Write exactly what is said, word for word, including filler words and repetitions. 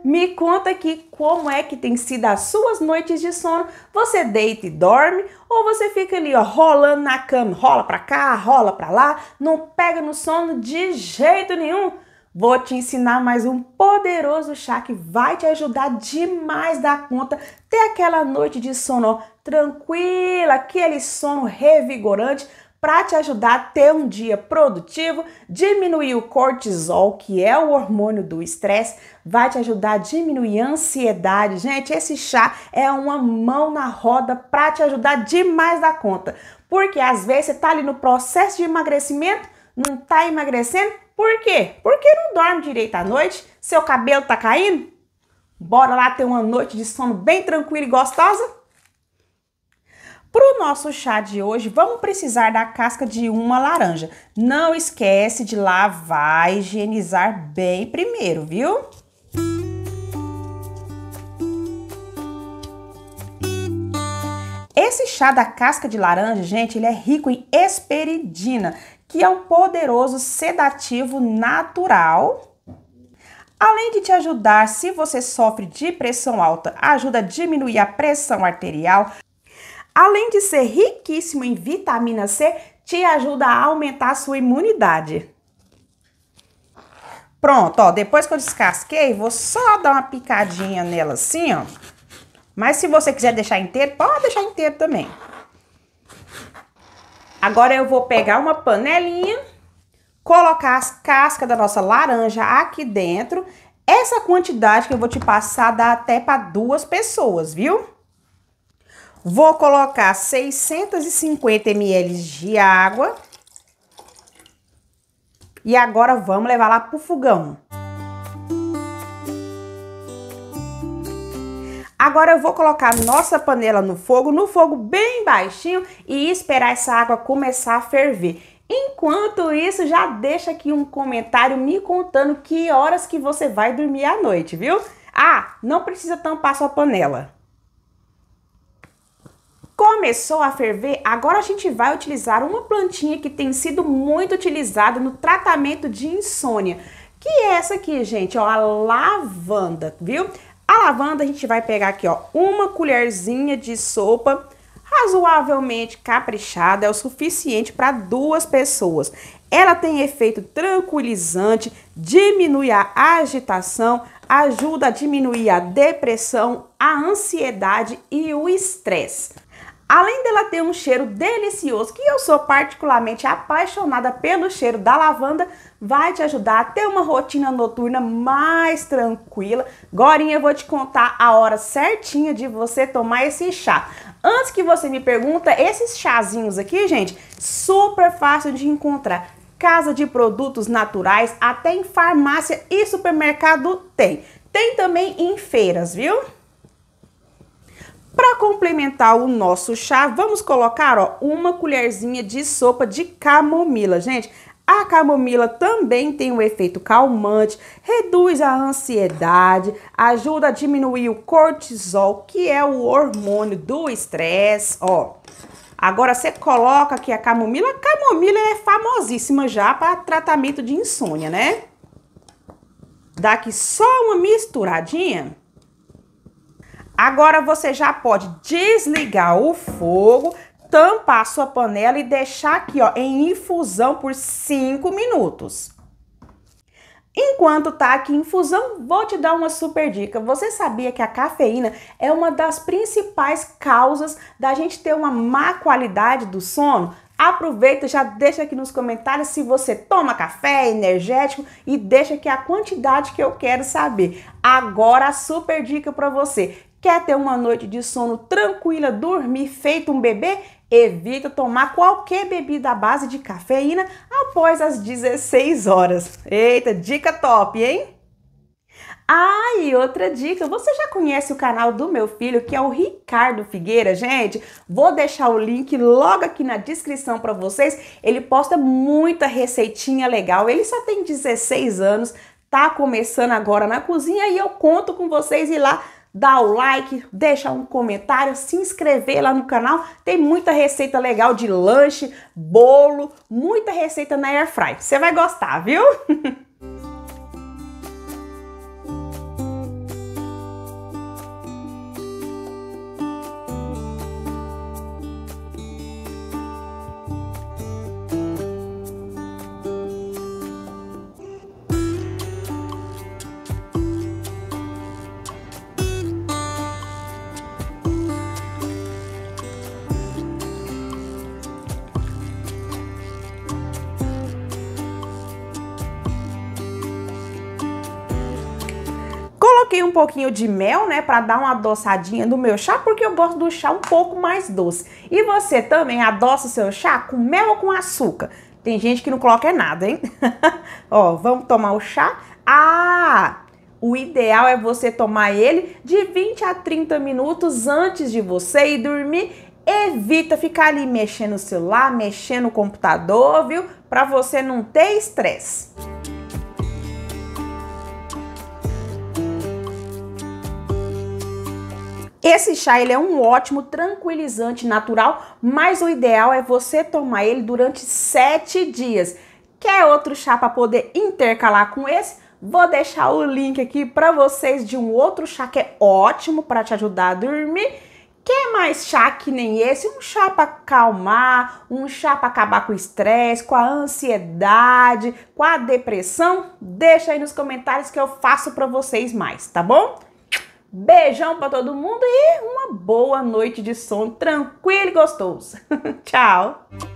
Me conta aqui como é que tem sido as suas noites de sono. Você deita e dorme ou você fica ali, ó, rolando na cama, rola pra cá, rola pra lá, não pega no sono de jeito nenhum? Vou te ensinar mais um poderoso chá que vai te ajudar demais da conta ter aquela noite de sono, ó, tranquila, aquele sono revigorante, para te ajudar a ter um dia produtivo, diminuir o cortisol, que é o hormônio do estresse, vai te ajudar a diminuir a ansiedade. Gente, esse chá é uma mão na roda para te ajudar demais da conta. Porque às vezes você tá ali no processo de emagrecimento, não tá emagrecendo, por quê? Porque não dorme direito à noite, seu cabelo tá caindo? Bora lá ter uma noite de sono bem tranquila e gostosa? Para o nosso chá de hoje, vamos precisar da casca de uma laranja. Não esquece de lavar e higienizar bem primeiro, viu? Esse chá da casca de laranja, gente, ele é rico em hesperidina, que é um poderoso sedativo natural. Além de te ajudar, se você sofre de pressão alta, ajuda a diminuir a pressão arterial. Além de ser riquíssimo em vitamina C, te ajuda a aumentar a sua imunidade. Pronto, ó, depois que eu descasquei, vou só dar uma picadinha nela assim, ó. Mas se você quiser deixar inteiro, pode deixar inteiro também. Agora eu vou pegar uma panelinha, colocar as cascas da nossa laranja aqui dentro. Essa quantidade que eu vou te passar dá até para duas pessoas, viu? Vou colocar seiscentos e cinquenta mililitros de água. E agora vamos levar lá pro fogão. Agora eu vou colocar nossa panela no fogo, no fogo bem baixinho e esperar essa água começar a ferver. Enquanto isso, já deixa aqui um comentário me contando que horas que você vai dormir à noite, viu? Ah, não precisa tampar sua panela. Começou a ferver, agora a gente vai utilizar uma plantinha que tem sido muito utilizada no tratamento de insônia. Que é essa aqui, gente, ó, a lavanda, viu? A lavanda a gente vai pegar aqui, ó, uma colherzinha de sopa razoavelmente caprichada, é o suficiente para duas pessoas. Ela tem efeito tranquilizante, diminui a agitação, ajuda a diminuir a depressão, a ansiedade e o estresse. Além dela ter um cheiro delicioso, que eu sou particularmente apaixonada pelo cheiro da lavanda, vai te ajudar a ter uma rotina noturna mais tranquila. Agorinha eu vou te contar a hora certinha de você tomar esse chá. Antes que você me pergunta, esses chazinhos aqui, gente, super fácil de encontrar. Casa de produtos naturais, até em farmácia e supermercado tem. Tem também em feiras, viu? Para complementar o nosso chá, vamos colocar, ó, uma colherzinha de sopa de camomila. Gente, a camomila também tem um efeito calmante, reduz a ansiedade, ajuda a diminuir o cortisol, que é o hormônio do estresse, ó. Agora você coloca aqui a camomila. A camomila é famosíssima já para tratamento de insônia, né? Dá aqui só uma misturadinha. Agora você já pode desligar o fogo, tampar a sua panela e deixar aqui, ó, em infusão por cinco minutos. Enquanto tá aqui em infusão, vou te dar uma super dica. Você sabia que a cafeína é uma das principais causas da gente ter uma má qualidade do sono? Aproveita, já deixa aqui nos comentários se você toma café, energético, e deixa aqui a quantidade que eu quero saber. Agora a super dica para você. Quer ter uma noite de sono tranquila, dormir feito um bebê? Evita tomar qualquer bebida à base de cafeína após as dezesseis horas. Eita, dica top, hein? Ah, e outra dica, você já conhece o canal do meu filho, que é o Ricardo Figueira, gente? Vou deixar o link logo aqui na descrição para vocês. Ele posta muita receitinha legal, ele só tem dezesseis anos, tá começando agora na cozinha e eu conto com vocês ir lá, dar o like, deixar um comentário, se inscrever lá no canal. Tem muita receita legal de lanche, bolo, muita receita na Airfry. Você vai gostar, viu? Coloquei um pouquinho de mel, né, para dar uma adoçadinha no meu chá, porque eu gosto do chá um pouco mais doce. E você também adoça o seu chá com mel ou com açúcar? Tem gente que não coloca nada, hein? Ó, vamos tomar o chá? Ah, o ideal é você tomar ele de vinte a trinta minutos antes de você ir dormir. Evita ficar ali mexendo no celular, mexendo no computador, viu? Para você não ter estresse. Esse chá ele é um ótimo tranquilizante natural, mas o ideal é você tomar ele durante sete dias. Quer outro chá para poder intercalar com esse? Vou deixar o link aqui para vocês de um outro chá que é ótimo para te ajudar a dormir. Quer mais chá que nem esse? Um chá para acalmar, um chá para acabar com o estresse, com a ansiedade, com a depressão? Deixa aí nos comentários que eu faço para vocês mais, tá bom? Beijão para todo mundo e uma boa noite de sono tranquilo e gostoso. Tchau!